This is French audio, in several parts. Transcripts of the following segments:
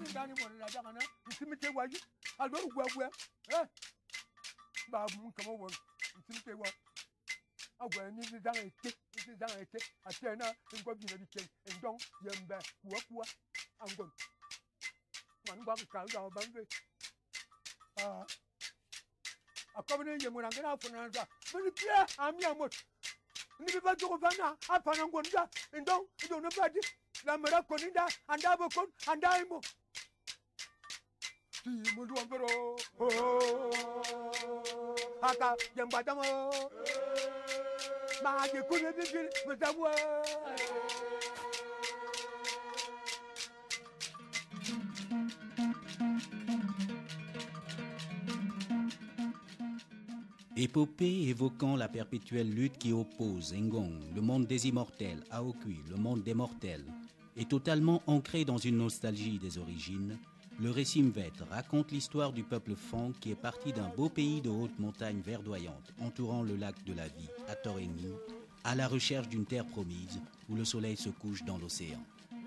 ndani mwana dagana nsimite waji albaru gwagwa ba mun kama won nsimite wa agwa ni zanga ite atena ngo bi na dike ndong yemba kuwa angon man ba ka ga ba mbe akabone yemura ngena funa nda bini pia ami amot ni bi ba jogo fana apana ngonda ndong ndo no badi la mera koninda anda bokon anda imo ti mundu ambero aka yemba damo ma de kune bibir metawa Épopée évoquant la perpétuelle lutte qui oppose Ngong, le monde des immortels, à Aokui, le monde des mortels, est totalement ancrée dans une nostalgie des origines, le récit Mvet raconte l'histoire du peuple Fang qui est parti d'un beau pays de hautes montagnes verdoyantes entourant le lac de la vie, à Torengni, à la recherche d'une terre promise où le soleil se couche dans l'océan.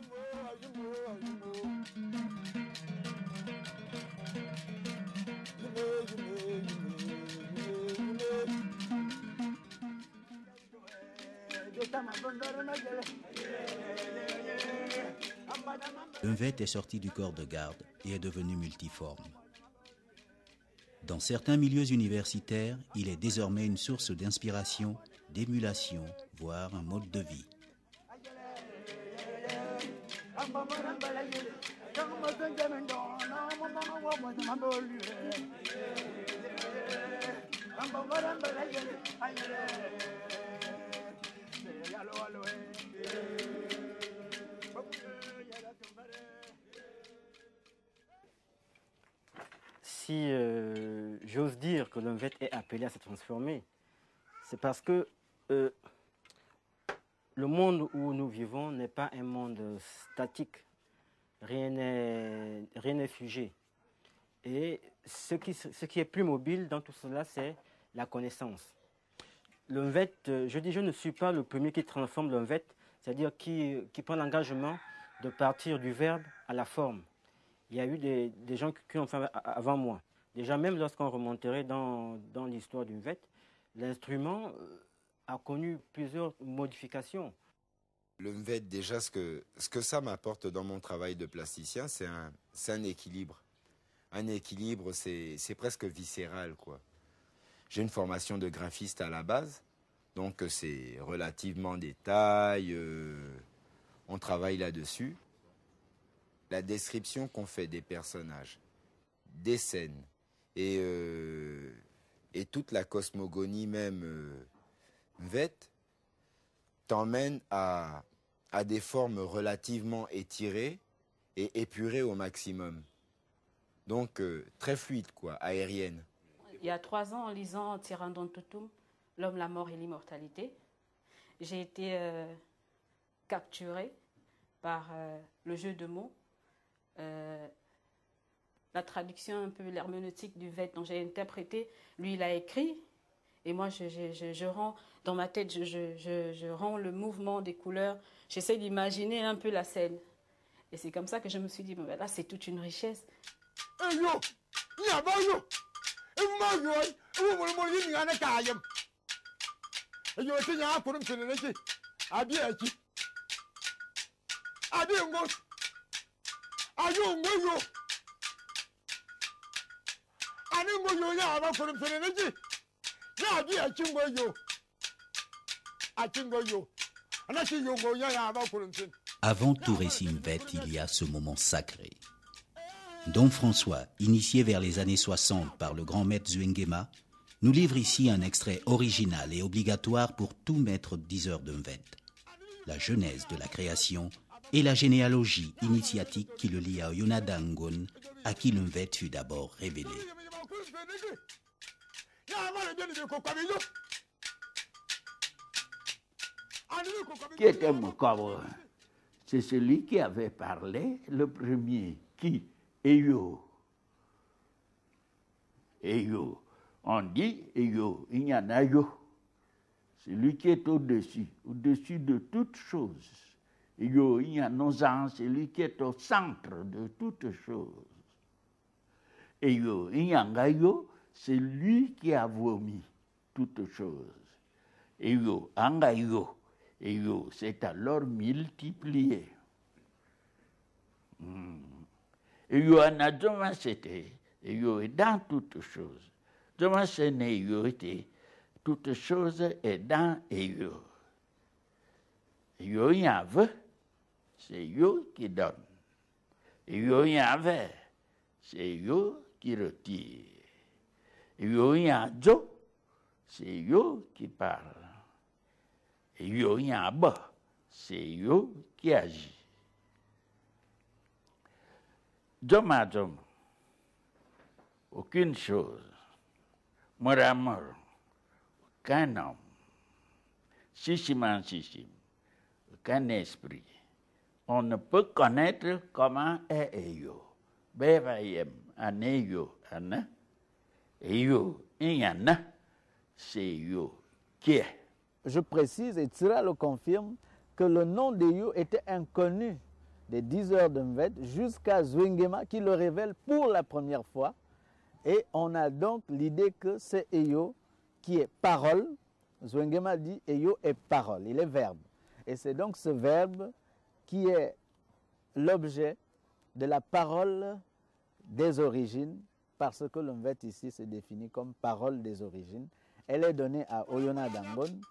Mvet est sorti du corps de garde et est devenu multiforme. Dans certains milieux universitaires, il est désormais une source d'inspiration, d'émulation, voire un mode de vie. Si j'ose dire que le Mvet est appelé à se transformer, c'est parce que le monde où nous vivons n'est pas un monde statique. Rien n'est figé. Et ce qui est plus mobile dans tout cela, c'est la connaissance. Le Mvet, je ne suis pas le premier qui transforme le Mvet, c'est-à-dire qui prend l'engagement de partir du verbe à la forme. Il y a eu des gens qui ont fait avant moi. Déjà, même lorsqu'on remonterait dans l'histoire du Mvet, l'instrument a connu plusieurs modifications. Le Mvet, déjà, ce que ça m'apporte dans mon travail de plasticien, c'est un équilibre. Un équilibre, c'est presque viscéral, quoi. J'ai une formation de graphiste à la base, donc c'est relativement détail, on travaille là-dessus. La description qu'on fait des personnages, des scènes et toute la cosmogonie même Mvet t'emmène à des formes relativement étirées et épurées au maximum. Donc très fluide, quoi, aérienne. Il y a 3 ans, en lisant Tirandon Toutoum, L'homme, la mort et l'immortalité, j'ai été capturée par le jeu de mots. La traduction un peu l'herméneutique du Mvet dont j'ai interprété, lui il a écrit et moi je rends dans ma tête, je rends le mouvement des couleurs, j'essaie d'imaginer un peu la scène et c'est comme ça que je me suis dit bon, ben là c'est toute une richesse. Avant tout récit Mvet, il y a ce moment sacré. Dom François, initié vers les années 60 par le grand maître Zuengema, nous livre ici un extrait original et obligatoire pour tout maître diseur de Mvet. La genèse de la création et la généalogie initiatique qui le lie à Yonada Ngon, à qui le Mvet fut d'abord révélé. Qui était Mokawa? C'est celui qui avait parlé, le premier, qui? Eyo. Eyo. On dit Eyo, il y en a Yo. Celui qui est au-dessus de toute chose. Yo, il y a nos ans, c'est lui qui est au centre de toutes choses. Et yo, il y a yo, c'est lui qui a vomi toutes choses. Et yo, angayo, et yo, c'est alors multiplié. Et yo, anadoma c'était, et yo, est dans toutes choses. Doma c'est né, yo, était, toutes choses est dans et yo. Et yo, il y a veut. C'est yo qui donne. Et yo y a verre, c'est yo qui retire. Et yo y a jo, c'est yo qui parle. Et yo y a bas, c'est yo qui agit. Dom, aucune chose, mort à mort, aucun homme, sissim, aucun esprit. On ne peut connaître comment est Eyo. Bevayem, Aneyo, Ana. Eyo, Inyana, c'est Yo qui est. Je précise, et Tsira le confirme, que le nom d'Eyo était inconnu des 10 heures de Mvet jusqu'à Zwingema qui le révèle pour la première fois. Et on a donc l'idée que c'est Eyo qui est parole. Zwingema dit Eyo est parole, il est verbe. Et c'est donc ce verbe qui est l'objet de la parole des origines, parce que le Mvet ici se définit comme parole des origines. Elle est donnée à Oyona Dangon.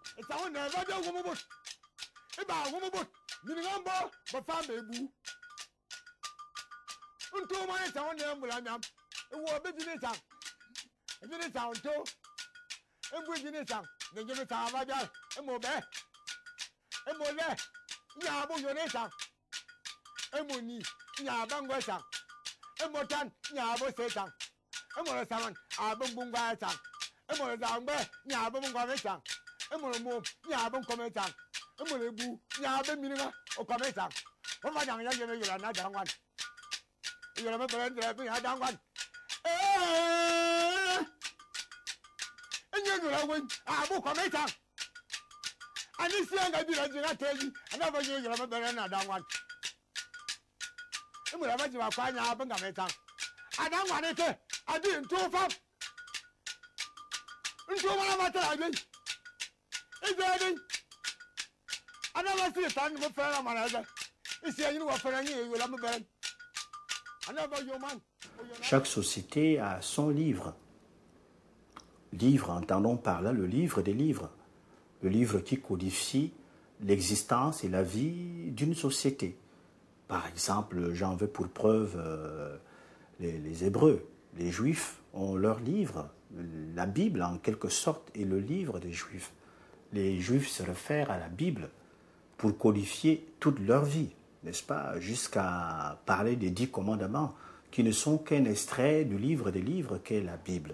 Nyabu yonesa emoni nyabangwa sang emotan nyabo setang emola saman abungwa sang emola zambe nyabo mungwa sang emola mo nyabo kome sang emola bu nyabe mininga o kome sang o ma jang ya yeme yola na dangwan yola me bere bi ha dangwan enye yola wen abu kome sang ani sianga bi la jinga teji ana ba yola me bere na dangwan emola ba jiwa kwa nya abanga me sang adangwan ete adi ntofam ntoma ma ta adi ezedin ana ba si tan mo fera managa isi ayi wa fera ni yola me bere ana ba yoman. Chaque société a son livre. Livre, entendons par là le livre des livres. Le livre qui codifie l'existence et la vie d'une société. Par exemple, j'en veux pour preuve les Hébreux. Les Juifs ont leur livre. La Bible, en quelque sorte, est le livre des Juifs. Les Juifs se réfèrent à la Bible pour codifier toute leur vie, n'est-ce pas, jusqu'à parler des 10 commandements, qui ne sont qu'un extrait du livre des livres qu'est la Bible.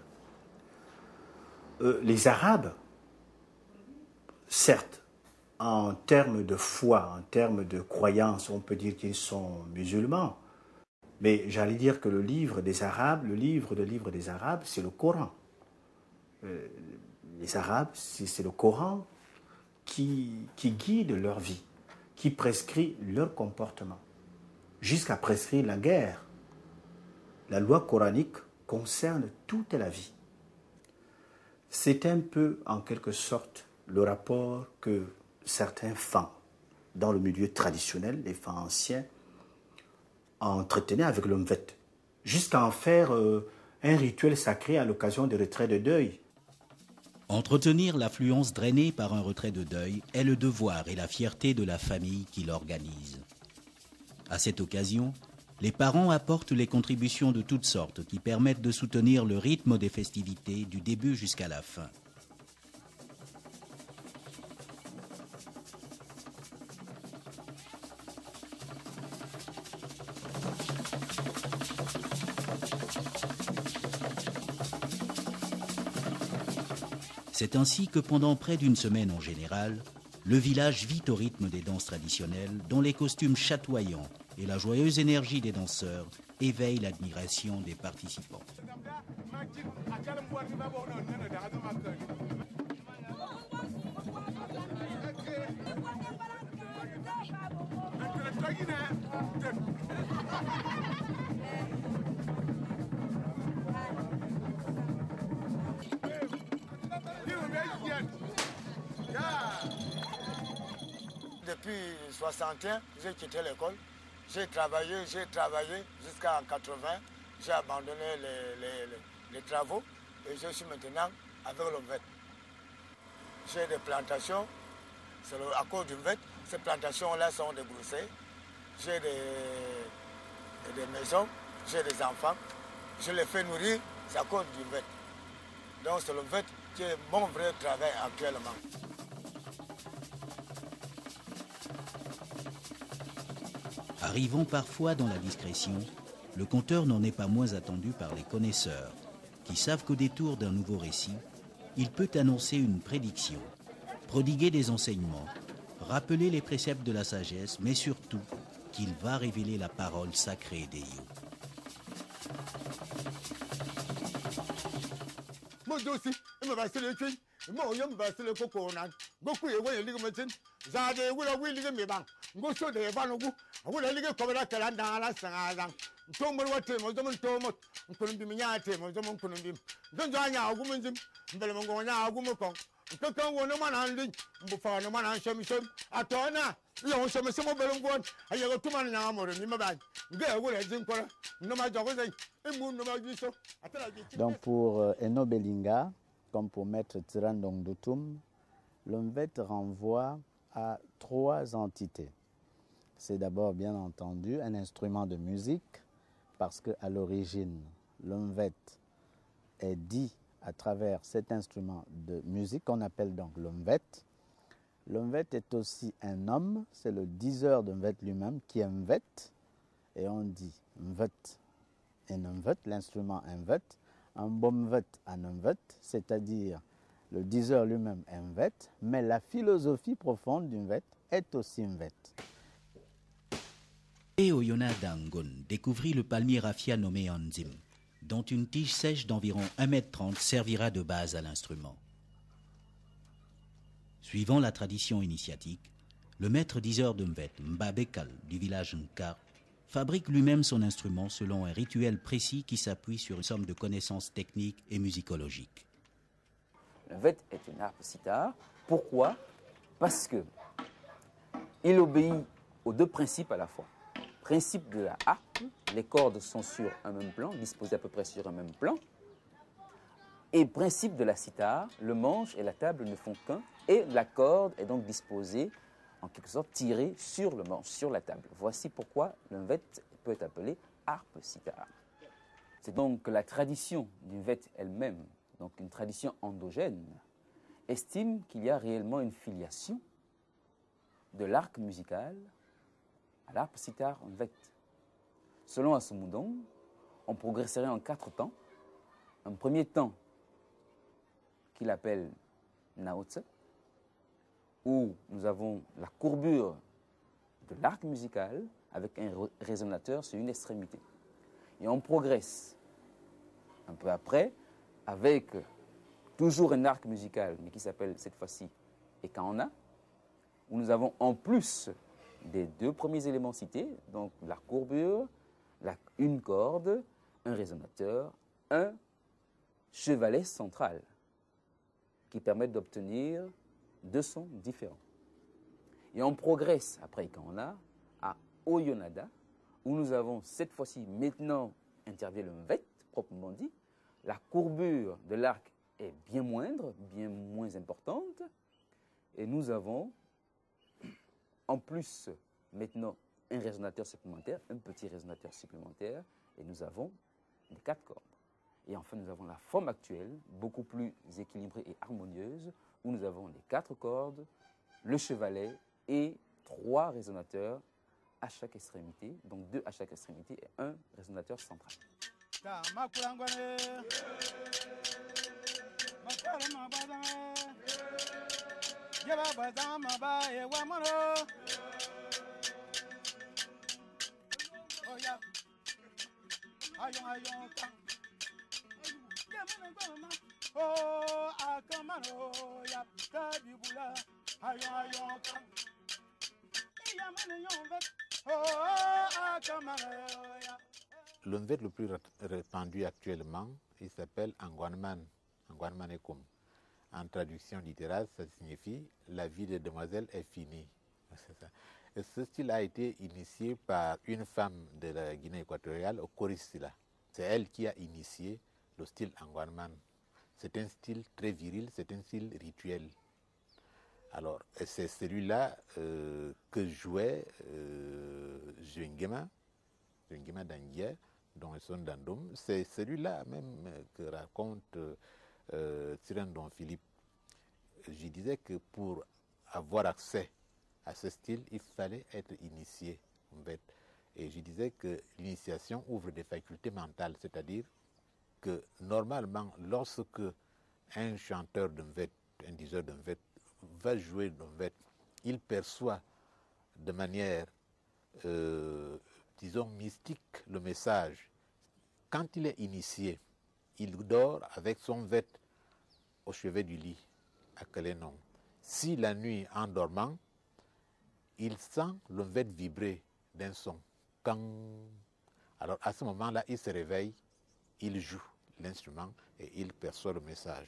Les Arabes, certes, en termes de foi, en termes de croyance, on peut dire qu'ils sont musulmans, mais j'allais dire que le livre des Arabes, le livre des Arabes, c'est le Coran. Les Arabes, c'est le Coran qui guide leur vie, qui prescrit leur comportement, jusqu'à prescrire la guerre. La loi coranique concerne toute la vie. C'est un peu, en quelque sorte, le rapport que certains fans, dans le milieu traditionnel, les fans anciens, entretenaient avec le Mvet, jusqu'à en faire un rituel sacré à l'occasion des retraits de deuil. Entretenir l'affluence drainée par un retrait de deuil est le devoir et la fierté de la famille qui l'organise. À cette occasion, les parents apportent les contributions de toutes sortes qui permettent de soutenir le rythme des festivités du début jusqu'à la fin. C'est ainsi que pendant près d'une semaine en général, le village vit au rythme des danses traditionnelles dont les costumes chatoyants et la joyeuse énergie des danseurs éveillent l'admiration des participants. Depuis 61, j'ai quitté l'école. J'ai travaillé jusqu'à 80. J'ai abandonné les travaux et je suis maintenant avec l'OMVET. J'ai des plantations, c'est à cause du VET. Ces plantations-là sont débroussées. J'ai des maisons, j'ai des enfants. Je les fais nourrir, c'est à cause du VET. Donc c'est le VET qui est mon vrai travail actuellement. Arrivant parfois dans la discrétion, le conteur n'en est pas moins attendu par les connaisseurs, qui savent qu'au détour d'un nouveau récit, il peut annoncer une prédiction, prodiguer des enseignements, rappeler les préceptes de la sagesse, mais surtout qu'il va révéler la parole sacrée des Yo. Donc pour Eno Belinga, comme pour Maître Tirandong Doutoum, l'OMVET renvoie à 3 entités. C'est d'abord bien entendu un instrument de musique, parce qu'à l'origine, l'OMVET est dit à travers cet instrument de musique qu'on appelle donc l'OMVET. L'OMVET est aussi un homme, c'est le diseur d'OMVET lui-même qui est MVET, et on dit MVET et NMVET, l'instrument MVET, un BOMVET à NMVET, c'est-à-dire le diseur lui-même est MVET, mais la philosophie profonde du MVET est aussi MVET. Et Oyona Dangon découvrit le palmier raffia nommé Anzim, dont une tige sèche d'environ 1,30 m servira de base à l'instrument. Suivant la tradition initiatique, le maître diseur de Mvet, Mbabekal, du village Nkar, fabrique lui-même son instrument selon un rituel précis qui s'appuie sur une somme de connaissances techniques et musicologiques. Le Mvet est une harpe sitar. Pourquoi? Parce que il obéit aux 2 principes à la fois. Principe de la harpe, les cordes sont sur un même plan, disposées à peu près sur un même plan. Et principe de la sitar, le manche et la table ne font qu'un, et la corde est donc disposée, en quelque sorte, tirée sur le manche, sur la table. Voici pourquoi le Mvet peut être appelé harpe sitar. C'est donc la tradition du Mvet elle-même, donc une tradition endogène, estime qu'il y a réellement une filiation de l'arc musical à l'arpe sitar en Mvet. Selon Asomudong, on progresserait en 4 temps. Un premier temps qu'il appelle Naotse, où nous avons la courbure de l'arc musical avec un résonateur sur une extrémité. Et on progresse un peu après avec toujours un arc musical, mais qui s'appelle cette fois-ci Ekaona, où nous avons en plus des 2 premiers éléments cités, donc la courbure, une corde, un résonateur, un chevalet central, qui permettent d'obtenir 2 sons différents. Et on progresse, après qu'on a, à Oyonada, où nous avons cette fois-ci, maintenant, intervient le Mvet, proprement dit. La courbure de l'arc est bien moindre, bien moins importante, et nous avons en plus, maintenant, un résonateur supplémentaire, un petit résonateur supplémentaire, et nous avons les 4 cordes. Et enfin, nous avons la forme actuelle, beaucoup plus équilibrée et harmonieuse, où nous avons les 4 cordes, le chevalet et 3 résonateurs à chaque extrémité, donc 2 à chaque extrémité et un résonateur central. Oh, akamano ya tabibula ayo ayo kam iyamane yonve oh Le Mvet le plus répandu actuellement, il s'appelle Angwanman, Angwanman Ekum. En traduction littérale, ça signifie « la vie des demoiselles est finie ». Et ce style a été initié par une femme de la Guinée équatoriale, Okoristila. C'est elle qui a initié le style Angwanman. C'est un style très viril, c'est un style rituel. Alors, c'est celui-là que jouait Zwingema Danguia, dont son Dandoum. C'est celui-là même que raconte Tirandon Don Philippe. Je disais que pour avoir accès à ce style, il fallait être initié, en fait. Et je disais que l'initiation ouvre des facultés mentales, c'est-à-dire que normalement, lorsque un chanteur de Mvet, un diseur de Mvet, va jouer de Mvet, il perçoit de manière, disons, mystique le message. Quand il est initié, il dort avec son Mvet au chevet du lit, à Kalenon. Si la nuit, en dormant, il sent le Mvet vibrer d'un son. Quand... Alors à ce moment-là, il se réveille, il joue l'instrument et il perçoit le message.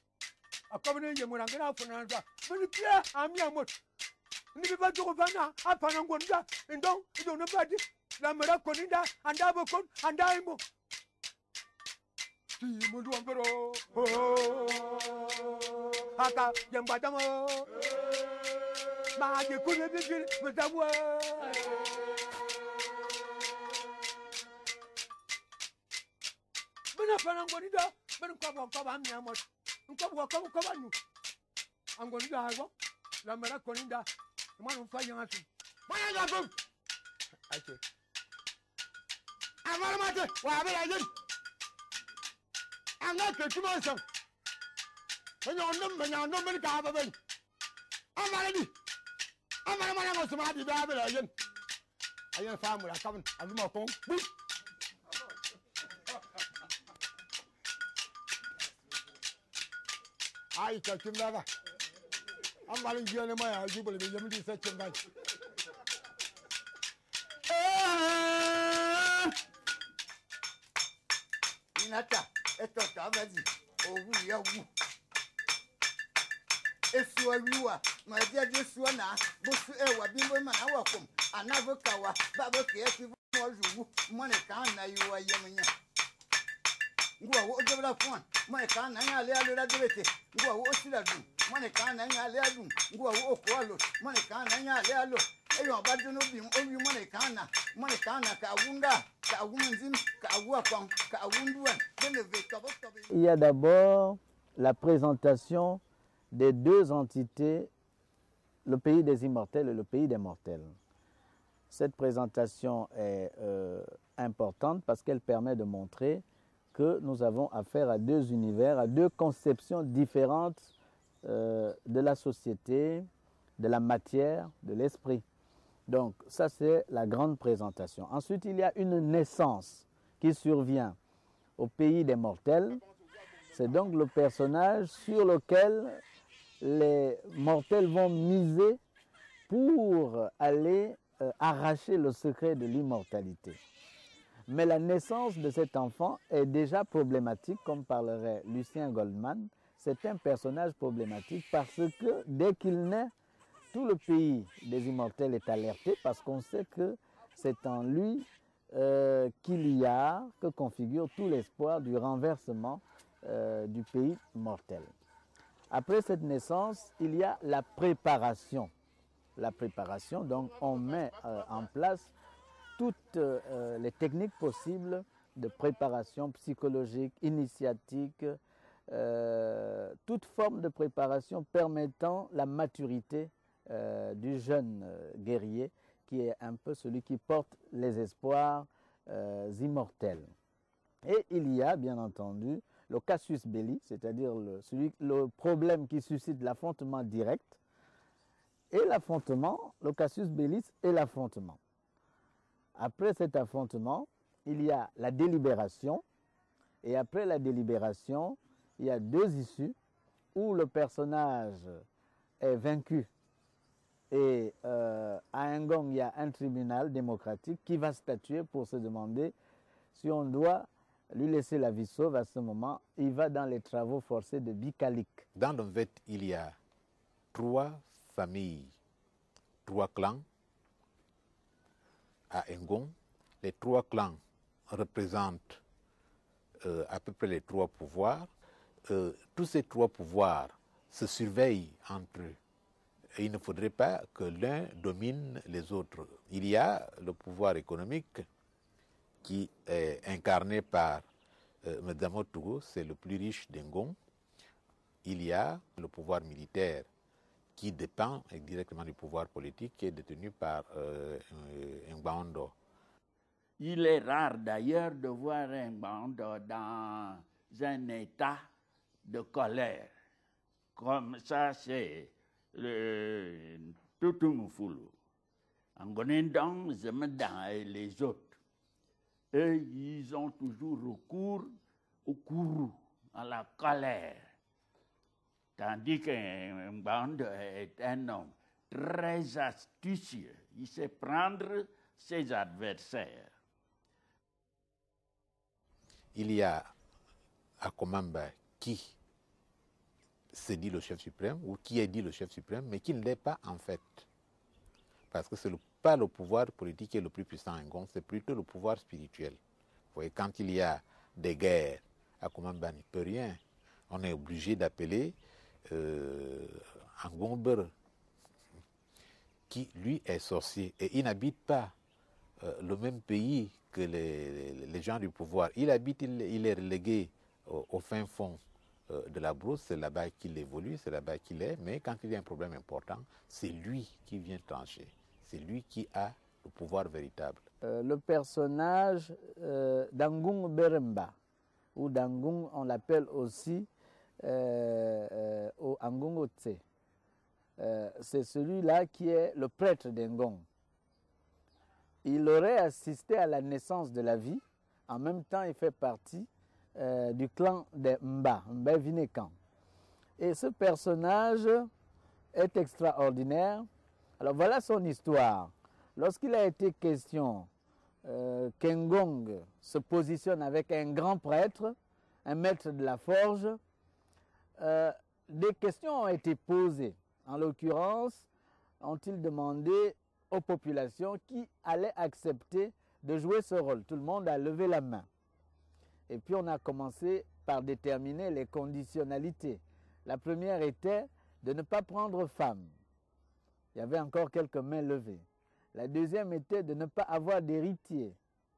Inata, eto tabadi, owu ya wu. Esuwa wiwa, ma dia je suwa na, bosu ewa bimbo ma na wakom, anavoka wa, babo ke ekivu mo juwu, mo ne kan na yiwa yemnya. Ngwa wo dobla fon, mo ne kan na ya le alo la debete, ngwa wo osila du, mo ne kan na ya le adu, ngwa wo okolo, mo ne kan na ya le alo. Eyo ba dunu bi owi mo ne kan na ka wunda. Il y a d'abord la présentation des deux entités, le pays des immortels et le pays des mortels. Cette présentation est importante parce qu'elle permet de montrer que nous avons affaire à deux univers, à deux conceptions différentes de la société, de la matière, de l'esprit. Donc ça c'est la grande présentation. Ensuite il y a une naissance qui survient au pays des mortels. C'est donc le personnage sur lequel les mortels vont miser pour aller arracher le secret de l'immortalité. Mais la naissance de cet enfant est déjà problématique, comme parlerait Lucien Goldman. C'est un personnage problématique parce que dès qu'il naît, tout le pays des immortels est alerté parce qu'on sait que c'est en lui que configure tout l'espoir du renversement du pays mortel. Après cette naissance, il y a la préparation. La préparation, donc on met en place toutes les techniques possibles de préparation psychologique, initiatique, toute forme de préparation permettant la maturité du jeune guerrier qui est un peu celui qui porte les espoirs immortels. Et il y a bien entendu le casus belli, c'est-à-dire le problème qui suscite l'affrontement direct, et l'affrontement, le casus belli et l'affrontement. Après cet affrontement, il y a la délibération, et après la délibération, il y a deux issues où le personnage est vaincu. Et à Ngong, il y a un tribunal démocratique qui va statuer pour se demander Si on doit lui laisser la vie sauve à ce moment, il va dans les travaux forcés de Bikalik. Dans l'Onvet, il y a 3 familles, 3 clans à Ngon. Les 3 clans représentent à peu près les 3 pouvoirs. Tous ces 3 pouvoirs se surveillent entre eux. Et il ne faudrait pas que l'un domine les autres. Il y a le pouvoir économique qui est incarné par Medamo Togo, c'est le plus riche d'Ngon. Il y a le pouvoir militaire qui dépend directement du pouvoir politique qui est détenu par Ngbaondo. Il est rare d'ailleurs de voir Ngbaondo dans un état de colère. Comme ça, c'est le Tutumufulu. Angonendang, Zemedan et les autres. Eux, ils ont toujours recours au courroux, à la colère. Tandis que Ngbaondo est un homme très astucieux. Il sait prendre ses adversaires. Il y a Akomamba qui se dit le chef suprême, ou qui est dit le chef suprême, mais qui ne l'est pas en fait. Parce que ce n'est pas le pouvoir politique qui est le plus puissant en Ngon, c'est plutôt le pouvoir spirituel. Vous voyez, quand il y a des guerres, Akomamba n'y peut rien. On est obligé d'appeler Ngomber, qui lui est sorcier. Et il n'habite pas le même pays que les gens du pouvoir. Il est relégué au fin fond de la brousse, c'est là-bas qu'il évolue, c'est là-bas qu'il est, mais quand il y a un problème important, c'est lui qui vient trancher, c'est lui qui a le pouvoir véritable. Le personnage d'Angung Beremba, ou d'Angung, on l'appelle aussi Angung Otse, c'est celui-là qui est le prêtre d'Ngong. Il aurait assisté à la naissance de la vie, en même temps il fait partie du clan des Mba Vinekan. Et ce personnage est extraordinaire. Alors voilà son histoire. Lorsqu'il a été question qu'Ngong se positionne avec un grand prêtre, un maître de la forge, des questions ont été posées. En l'occurrence, ont-ils demandé aux populations qui allaient accepter de jouer ce rôle. Tout le monde a levé la main. Et puis on a commencé par déterminer les conditionnalités. La première était de ne pas prendre femme. Il y avait encore quelques mains levées. La deuxième était de ne pas avoir d'héritier.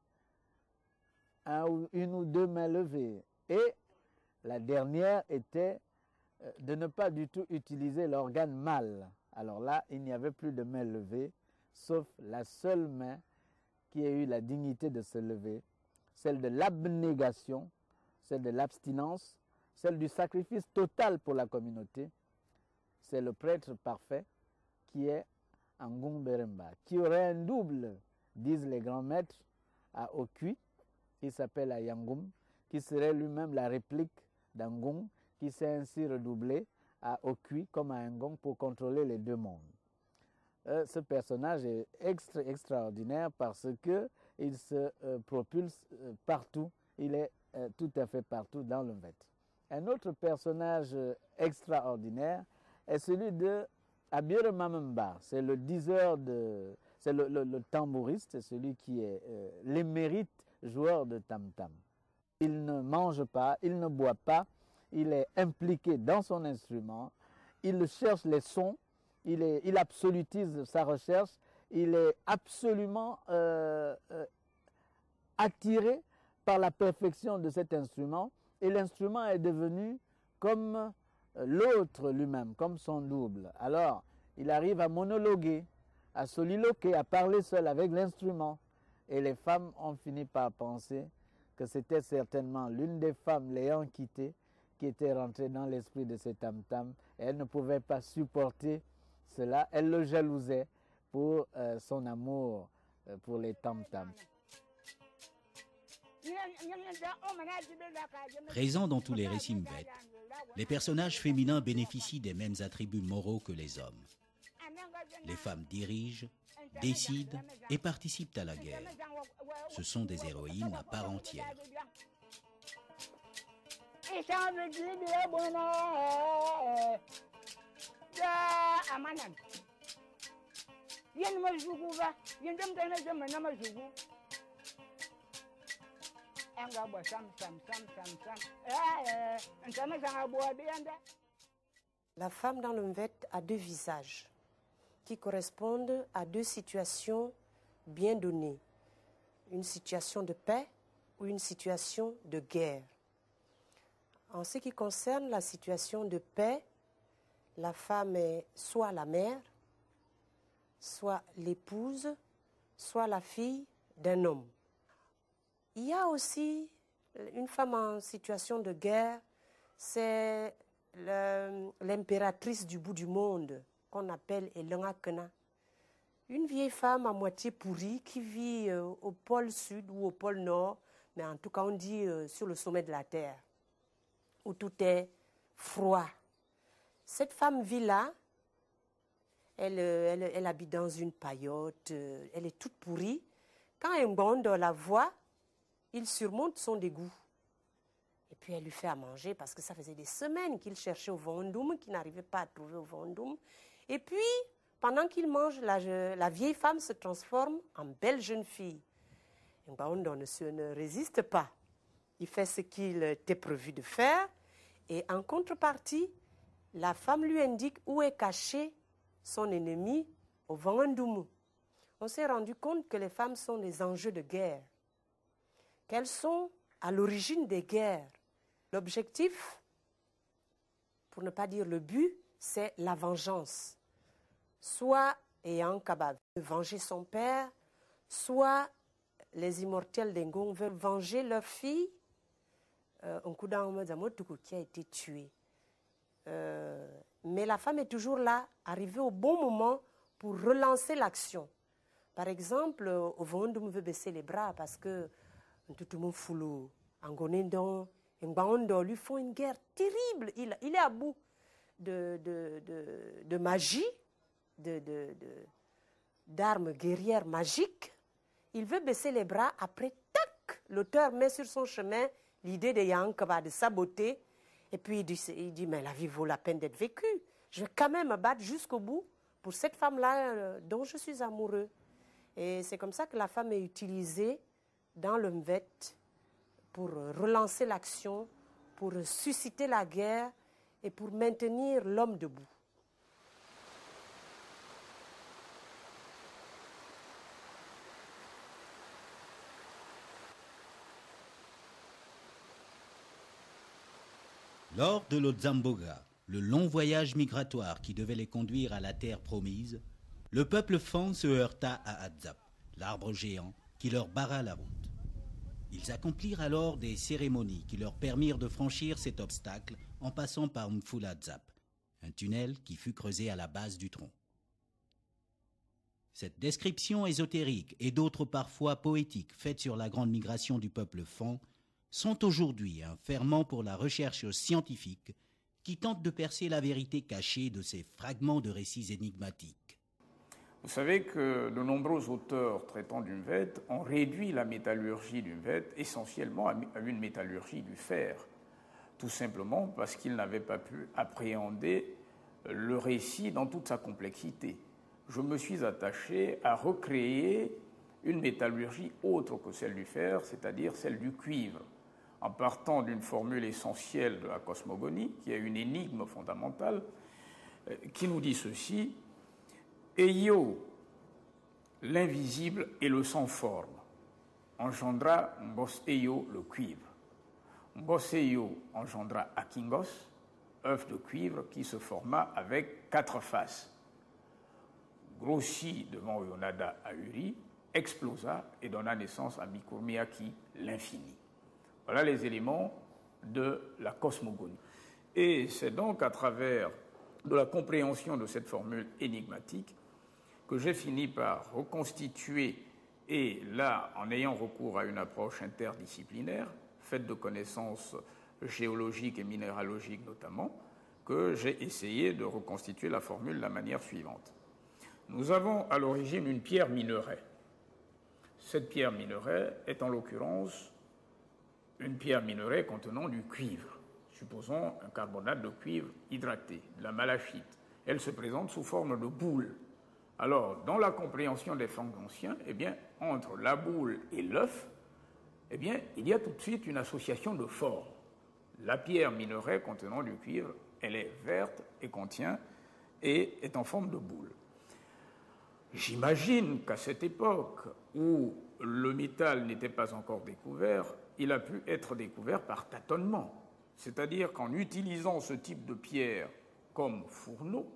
Une ou deux mains levées. Et la dernière était de ne pas du tout utiliser l'organe mâle. Alors là, il n'y avait plus de mains levées, sauf la seule main qui a eu la dignité de se lever, celle de l'abnégation, celle de l'abstinence, celle du sacrifice total pour la communauté. C'est le prêtre parfait qui est Angung Beremba, qui aurait un double, disent les grands maîtres, à Okui, qui s'appelle Ayangum, qui serait lui-même la réplique d'Angung, qui s'est ainsi redoublé à Okui comme à Ngong pour contrôler les deux mondes. Ce personnage est extraordinaire parce qu'il se propulse partout, il est tout à fait partout dans le Mvet. Un autre personnage extraordinaire est celui de Abir Mamemba, c'est le diseur c'est le tambouriste, c'est celui qui est l'émérite joueur de tam-tam. Il ne mange pas, il ne boit pas, il est impliqué dans son instrument, il cherche les sons, il absolutise sa recherche, il est absolument attiré par la perfection de cet instrument et l'instrument est devenu comme l'autre lui-même, comme son double. Alors, il arrive à monologuer, à soliloquer, à parler seul avec l'instrument. Et les femmes ont fini par penser que c'était certainement l'une des femmes l'ayant quitté qui était rentrée dans l'esprit de ce tam-tam. Et elle ne pouvait pas supporter cela. Elle le jalousait pour son amour pour les tam-tams. Présents dans tous les récits Mvet, les personnages féminins bénéficient des mêmes attributs moraux que les hommes. Les femmes dirigent, décident et participent à la guerre. Ce sont des héroïnes à part entière. La femme dans le Mvet a deux visages qui correspondent à deux situations bien données. Une situation de paix ou une situation de guerre. En ce qui concerne la situation de paix, la femme est soit la mère, soit l'épouse, soit la fille d'un homme. Il y a aussi une femme en situation de guerre, c'est l'impératrice du bout du monde, qu'on appelle Elengakena. Une vieille femme à moitié pourrie qui vit au pôle sud ou au pôle nord, mais en tout cas on dit sur le sommet de la terre, où tout est froid. Cette femme vit là, elle habite dans une paillote, elle est toute pourrie. Quand un bande la voit, il surmonte son dégoût. Et puis elle lui fait à manger parce que ça faisait des semaines qu'il cherchait au Vendoum, qu'il n'arrivait pas à trouver au Vendoum. Et puis, pendant qu'il mange, la vieille femme se transforme en belle jeune fille. Ngbaondo ne résiste pas. Il fait ce qu'il était prévu de faire. Et en contrepartie, la femme lui indique où est caché son ennemi au Vendoum. On s'est rendu compte que les femmes sont des enjeux de guerre. Qu'elles sont à l'origine des guerres. L'objectif, pour ne pas dire le but, c'est la vengeance. Soit ayant capable de venger son père, soit les immortels d'Engong veulent venger leur fille. Qui a été tué. Mais la femme est toujours là, arrivée au bon moment pour relancer l'action. Par exemple, au Vendoum veut baisser les bras parce que tout le monde foulou, Angonendon, Ngbaondo lui font une guerre terrible. Il est à bout de magie, d'armes guerrières magiques. Il veut baisser les bras. Après, tac, l'auteur met sur son chemin l'idée de Yankaba de saboter. Et puis il dit, mais la vie vaut la peine d'être vécue. Je vais quand même me battre jusqu'au bout pour cette femme-là dont je suis amoureux. Et c'est comme ça que la femme est utilisée dans le Mvet pour relancer l'action, pour susciter la guerre et pour maintenir l'homme debout. Lors de l'Odzamboga, le long voyage migratoire qui devait les conduire à la terre promise, le peuple Fan se heurta à Adzap, l'arbre géant qui leur barra la route. Ils accomplirent alors des cérémonies qui leur permirent de franchir cet obstacle en passant par Mfuladzap, un tunnel qui fut creusé à la base du tronc. Cette description ésotérique et d'autres parfois poétiques faites sur la grande migration du peuple Fan sont aujourd'hui un ferment pour la recherche scientifique qui tente de percer la vérité cachée de ces fragments de récits énigmatiques. Vous savez que de nombreux auteurs traitant du Mvet ont réduit la métallurgie du Mvet essentiellement à une métallurgie du fer, tout simplement parce qu'ils n'avaient pas pu appréhender le récit dans toute sa complexité. Je me suis attaché à recréer une métallurgie autre que celle du fer, c'est-à-dire celle du cuivre, en partant d'une formule essentielle de la cosmogonie, qui est une énigme fondamentale, qui nous dit ceci: Eyo, l'invisible et le sans forme, engendra Mbos Eyo, le cuivre. Mbos Eyo engendra Akingos, œuf de cuivre qui se forma avec 4 faces. Grossit devant Oyonada Ahuri, explosa et donna naissance à Mikurmiaki, l'infini. Voilà les éléments de la cosmogonie. Et c'est donc à travers de la compréhension de cette formule énigmatique que j'ai fini par reconstituer, et là, en ayant recours à une approche interdisciplinaire, faite de connaissances géologiques et minéralogiques notamment, que j'ai essayé de reconstituer la formule de la manière suivante. Nous avons à l'origine une pierre minerai. cette pierre minerai est en l'occurrence une pierre minerai contenant du cuivre. Supposons un carbonate de cuivre hydraté, de la malachite. Elle se présente sous forme de boule. Alors, dans la compréhension des fonds anciens, eh bien, entre la boule et l'œuf, eh bien, il y a tout de suite une association de formes. La pierre minerai contenant du cuivre, elle est verte et contient et est en forme de boule. J'imagine qu'à cette époque où le métal n'était pas encore découvert, il a pu être découvert par tâtonnement. C'est-à-dire qu'en utilisant ce type de pierre comme fourneau,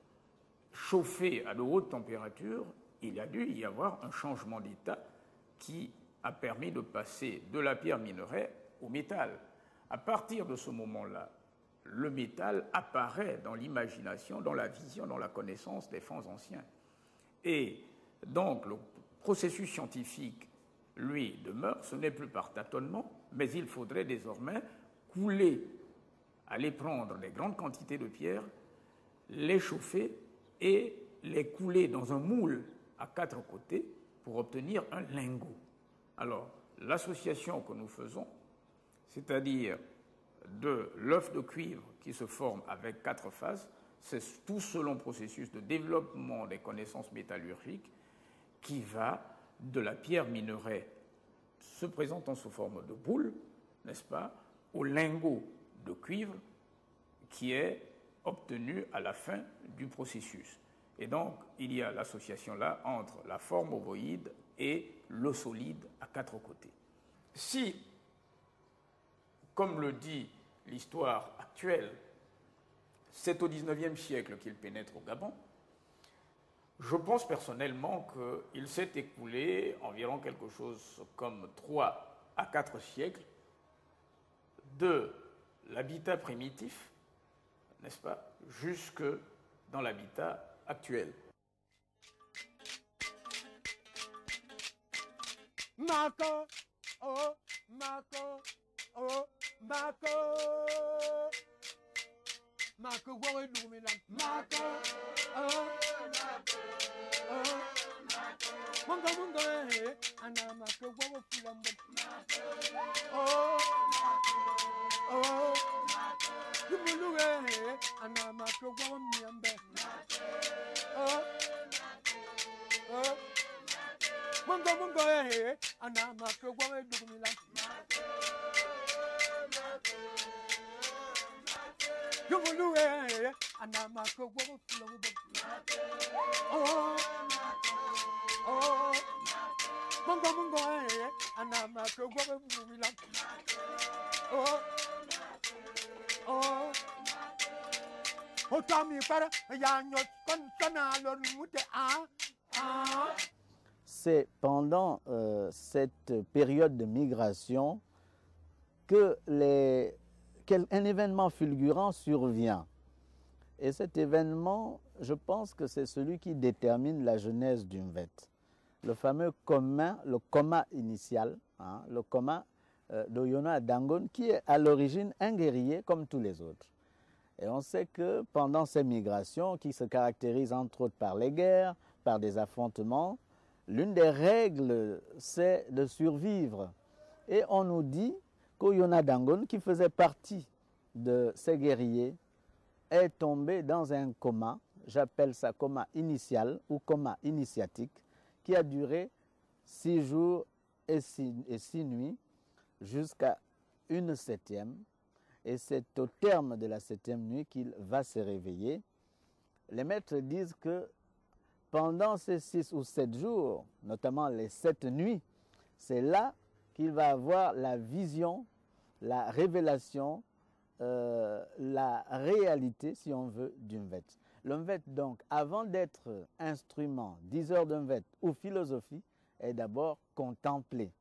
chauffé à de hautes températures, il a dû y avoir un changement d'état qui a permis de passer de la pierre minerai au métal. À partir de ce moment-là, le métal apparaît dans l'imagination, dans la vision, dans la connaissance des fonds anciens. Et donc, le processus scientifique, lui, demeure, ce n'est plus par tâtonnement, mais il faudrait désormais couler, aller prendre des grandes quantités de pierres, les chauffer et les couler dans un moule à 4 côtés pour obtenir un lingot. Alors, l'association que nous faisons, c'est-à-dire de l'œuf de cuivre qui se forme avec 4 faces, c'est tout selon processus de développement des connaissances métallurgiques qui va de la pierre minerai se présentant sous forme de boule, n'est-ce pas, au lingot de cuivre qui est obtenu à la fin du processus. Et donc, il y a l'association là entre la forme ovoïde et le solide à 4 côtés. Si, comme le dit l'histoire actuelle, c'est au XIXe siècle qu'il pénètre au Gabon, je pense personnellement qu'il s'est écoulé environ quelque chose comme 3 à 4 siècles de l'habitat primitif, n'est-ce pas, jusque dans l'habitat actuel. Marco, oh, Marco, oh, Marco. Marco, what are you doing? Marco, oh, Marco, oh, Marco. Mungo, eh, and I'm Marco, what are you doing? Oh, Marco, oh, Marco. You will do it, and I'm Marco, what are you doing? Oh, oh. Mungo, eh, and I'm Marco, what are you doing? C'est pendant cette période de migration que un événement fulgurant survient. Et cet événement, je pense que c'est celui qui détermine la genèse du Mvet. Le fameux le coma initial, hein, le coma d'Oyona Dangon, qui est à l'origine un guerrier comme tous les autres. Et on sait que pendant ces migrations, qui se caractérisent entre autres par les guerres, par des affrontements, l'une des règles, c'est de survivre. Et on nous dit qu'Oyona Dangon, qui faisait partie de ces guerriers, est tombé dans un coma, j'appelle ça coma initial ou coma initiatique, qui a duré 6 jours et 6 nuits jusqu'à une 7e. Et c'est au terme de la 7e nuit qu'il va se réveiller. Les maîtres disent que pendant ces 6 ou 7 jours, notamment les 7 nuits, c'est là qu'il va avoir la vision, la révélation, la réalité, si on veut, du Mvet. Le Mvet, donc, avant d'être instrument, diseur de Mvet ou philosophie, est d'abord contemplé.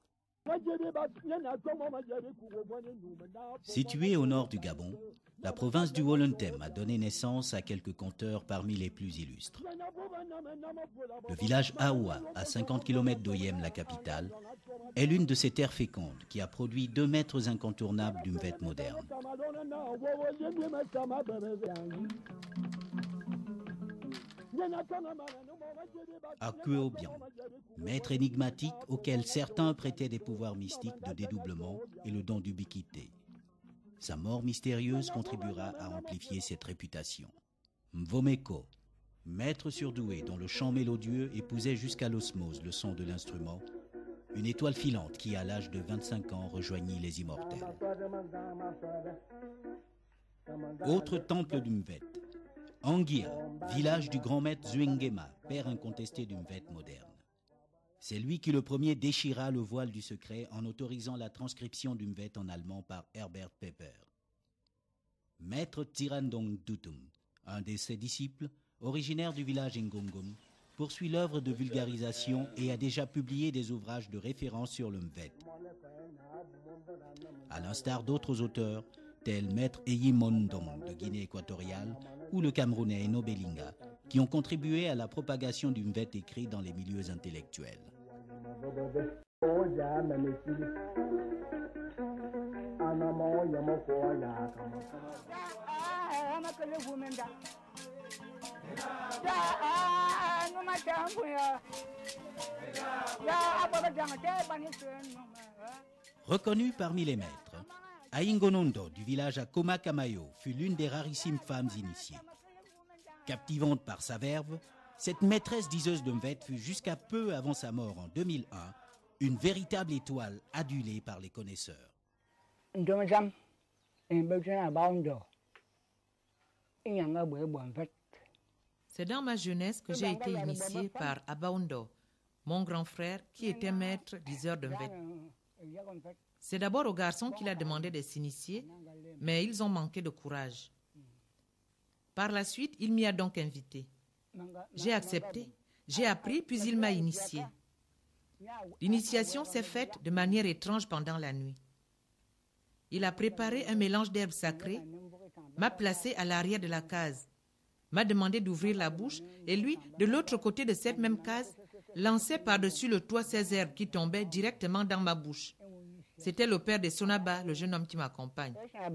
Située au nord du Gabon, la province du Wollontem a donné naissance à quelques conteurs parmi les plus illustres. Le village Aoua, à 50 km d'Oyem, la capitale, est l'une de ces terres fécondes qui a produit 2 maîtres incontournables du Mvet moderne. Akuobian, maître énigmatique auquel certains prêtaient des pouvoirs mystiques de dédoublement et le don d'ubiquité. Sa mort mystérieuse contribuera à amplifier cette réputation. Mvomeko, maître surdoué dont le chant mélodieux épousait jusqu'à l'osmose le son de l'instrument, une étoile filante qui, à l'âge de 25 ans, rejoignit les immortels. Autre temple d'Umvet, Angia, village du grand maître Zwingema, père incontesté d'Umvet moderne. C'est lui qui le premier déchira le voile du secret en autorisant la transcription d'Umvet en allemand par Herbert Pepper. Maître Tirandong Dutum, un de ses disciples, originaire du village Ngongom, poursuit l'œuvre de vulgarisation et a déjà publié des ouvrages de référence sur l'Umvet. À l'instar d'autres auteurs, tels Maître Eyimondong de Guinée équatoriale ou le Camerounais Eno Belinga, qui ont contribué à la propagation du Mvet écrit dans les milieux intellectuels. Reconnue parmi les maîtres, Aingonondo du village à Komakamayo fut l'une des rarissimes femmes initiées. Captivante par sa verve, cette maîtresse diseuse de Mvet fut jusqu'à peu avant sa mort en 2001 une véritable étoile adulée par les connaisseurs. C'est dans ma jeunesse que j'ai été initié par Abaondo, mon grand frère qui était maître diseur de Mvet. C'est d'abord aux garçons qu'il a demandé de s'initier, mais ils ont manqué de courage. Par la suite, il m'y a donc invité. J'ai accepté, j'ai appris, puis il m'a initié. L'initiation s'est faite de manière étrange pendant la nuit. Il a préparé un mélange d'herbes sacrées, m'a placé à l'arrière de la case, m'a demandé d'ouvrir la bouche et lui, de l'autre côté de cette même case, lançait par-dessus le toit ces herbes qui tombaient directement dans ma bouche. C'était le père de Sonaba, le jeune homme qui m'accompagne.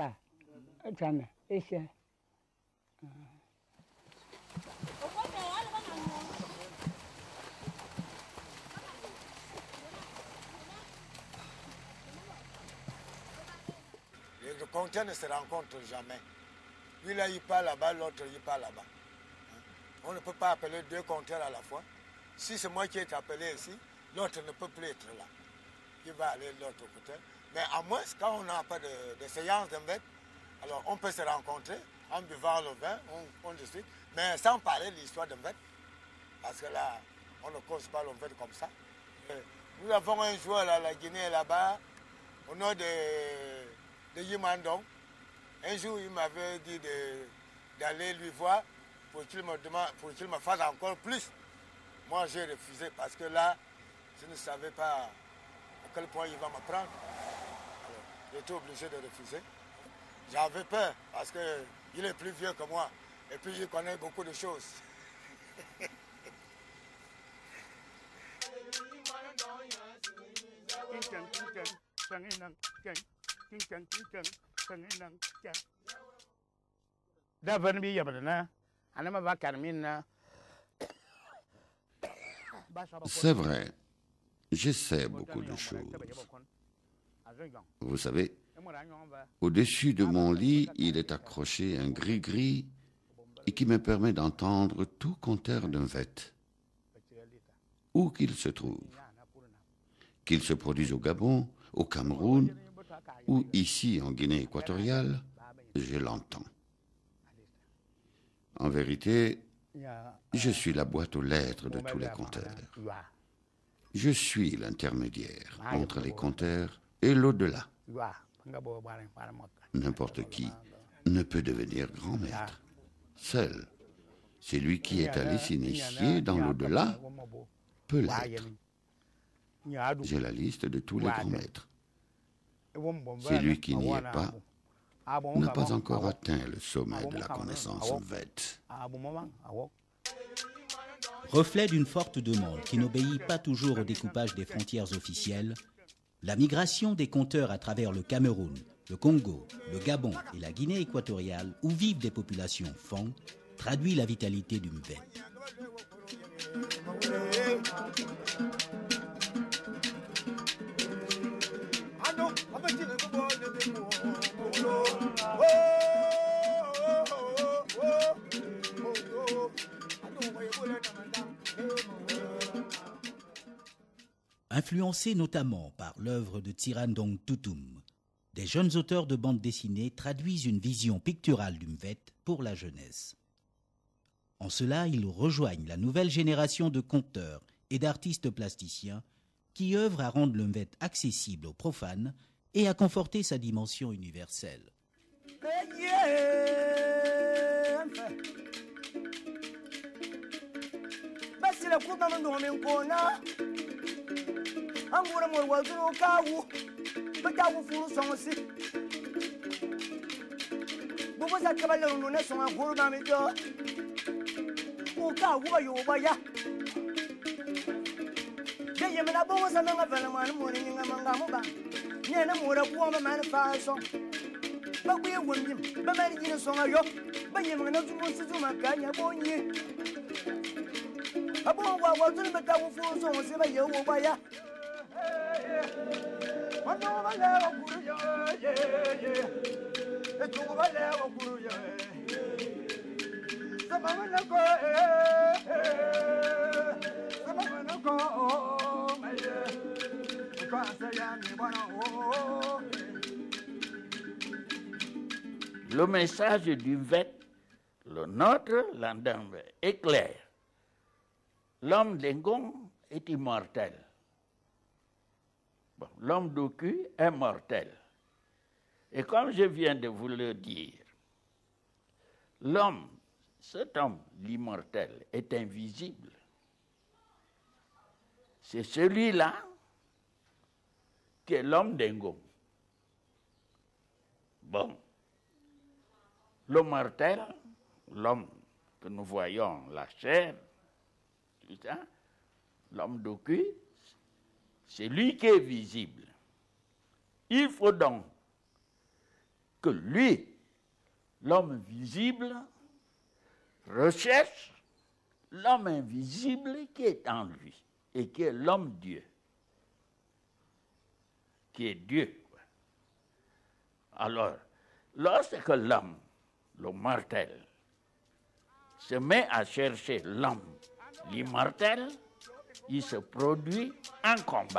Les compteurs ne se rencontrent jamais. Lui là, il part là-bas, l'autre il part là-bas. On ne peut pas appeler deux compteurs à la fois. Si c'est moi qui ai appelé ici, l'autre ne peut plus être là. Il va aller de l'autre côté. Mais à moins, quand on n'a pas de séance de Mvet, alors on peut se rencontrer en buvant le vin, on discute, mais sans parler de l'histoire de Mvet. Parce que là, on ne cause pas le Mvet comme ça. Nous avons un joueur à la Guinée là-bas, au nom de Yimandong. Un jour, il m'avait dit d'aller lui voir pour qu'il me fasse encore plus. Moi, j'ai refusé parce que là, je ne savais pas à quel point il va me prendre. Alors, j'étais obligé de refuser. J'avais peur parce qu'il est plus vieux que moi et puis il connaît beaucoup de choses. C'est vrai, je sais beaucoup de choses. Vous savez, au-dessus de mon lit, il est accroché un gris-gris et qui me permet d'entendre tout compteur d'un Mvet, où qu'il se trouve, qu'il se produise au Gabon, au Cameroun ou ici en Guinée équatoriale, je l'entends. En vérité, je suis la boîte aux lettres de tous les compteurs. Je suis l'intermédiaire entre les compteurs et l'au-delà. N'importe qui ne peut devenir grand maître. Seul celui qui est allé s'initier dans l'au-delà peut l'être. J'ai la liste de tous les grands maîtres. Celui qui n'y est pas n'a pas encore atteint le sommet de la connaissance Mvet. Reflet d'une forte demande qui n'obéit pas toujours au découpage des frontières officielles, la migration des compteurs à travers le Cameroun, le Congo, le Gabon et la Guinée équatoriale, où vivent des populations Fang, traduit la vitalité du Mvet. Influencés notamment par l'œuvre de Tirandong Tutum, des jeunes auteurs de bande dessinée traduisent une vision picturale du Mvet pour la jeunesse. En cela, ils rejoignent la nouvelle génération de conteurs et d'artistes plasticiens qui œuvrent à rendre le Mvet accessible aux profanes et à conforter sa dimension universelle. Le message du Mvet, le nôtre, l'Andambe, est clair. L'homme d'Engong est immortel. Bon, l'homme d'Oku est mortel. Et comme je viens de vous le dire, l'homme, cet homme, l'immortel, est invisible. C'est celui-là qui est l'homme d'Engong. Bon. Le mortel, l'homme que nous voyons, la chair, tout ça, l'homme d'Oku, c'est lui qui est visible. Il faut donc que lui, l'homme visible, recherche l'homme invisible qui est en lui et qui est l'homme-dieu, qui est Dieu. Alors, lorsque l'homme, le mortel, se met à chercher l'homme, l'immortel, il se produit un combat.